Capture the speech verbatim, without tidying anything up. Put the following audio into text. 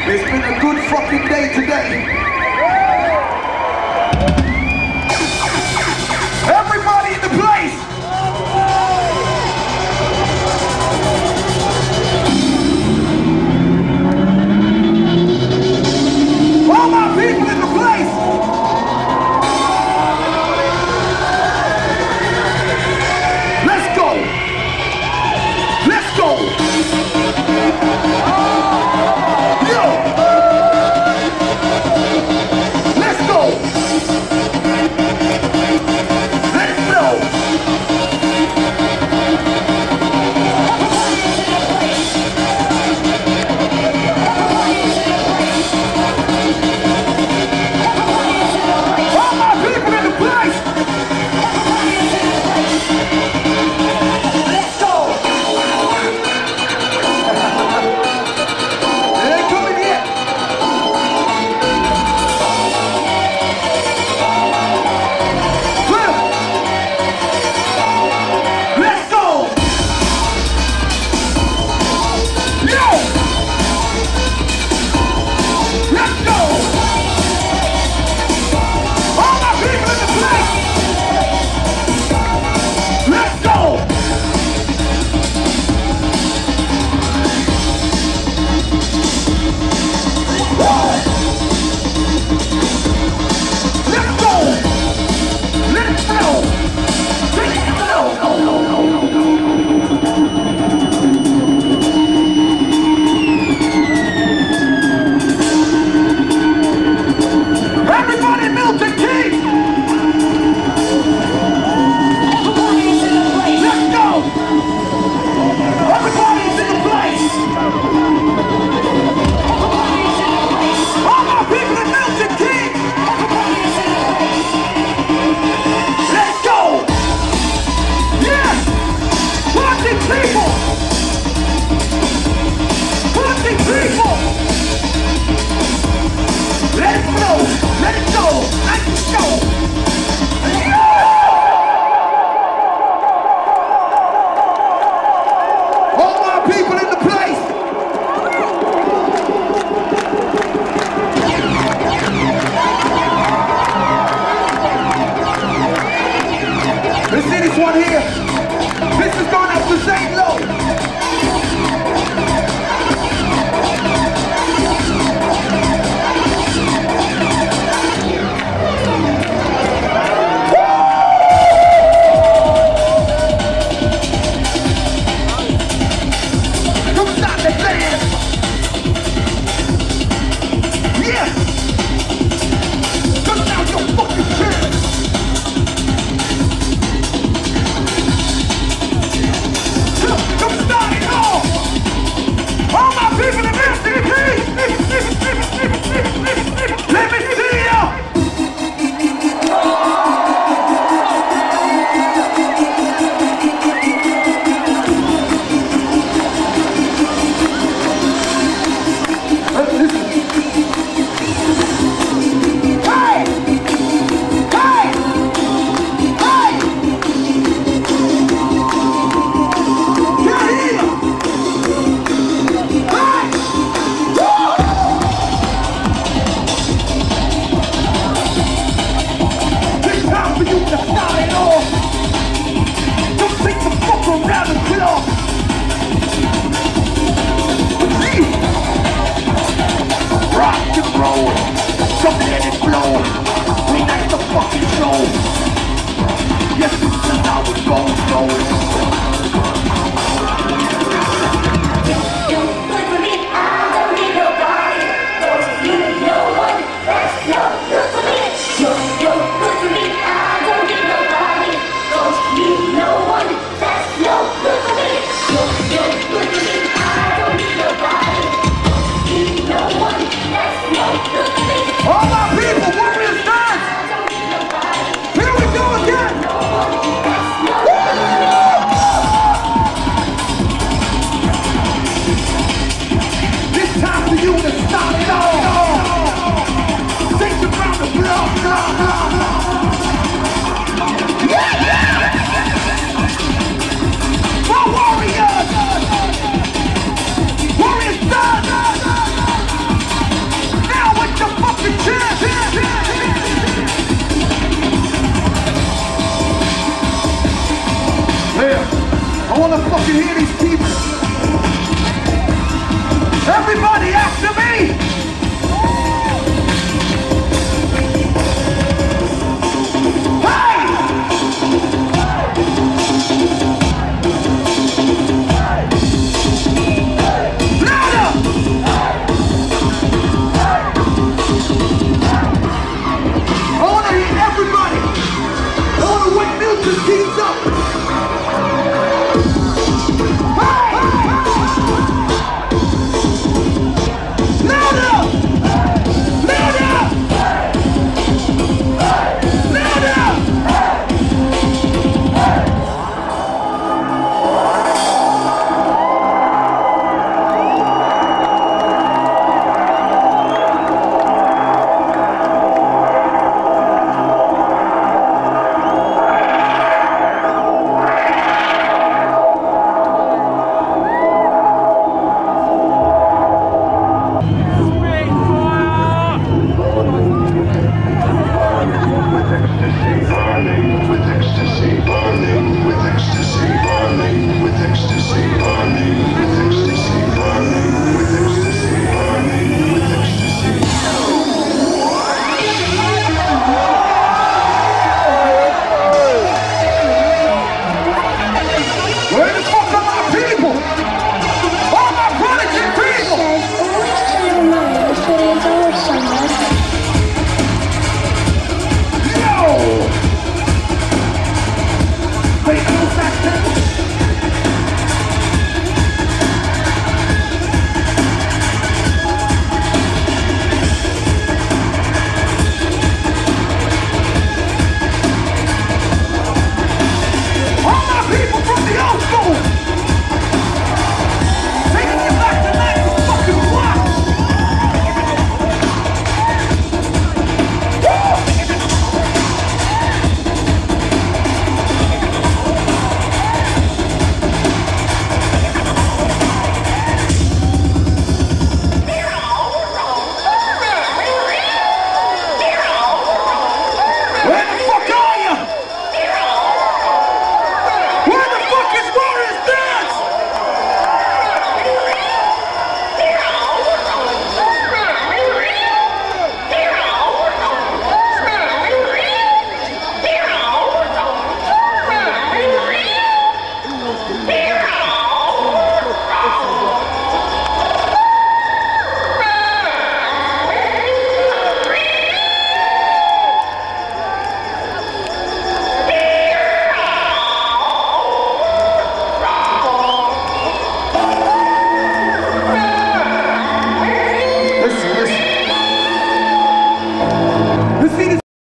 It's been a good fucking day today. Everybody in the place! All my people in the place! Let's go! Let's go! Yo! Let's go! Let's go! All my people in the place! Let's go! They ain't coming yet. Well, let's go! Yo! Let's go! All my people in the place! Let's go! Let's go! Let's go! Let's go! Everybody Milton Keynes! Let's go! Everybody's in the place! All my people in Milton Keynes! Let's go! Yes! Party people! Party people! Let it flow! Let it go! Let it go! All my people in the place! Let's see this one here. This is going up to Saint Lo. Come stop the dance. Yeah. Come down your fucking chest. I wanna fucking hear these people. Everybody after me!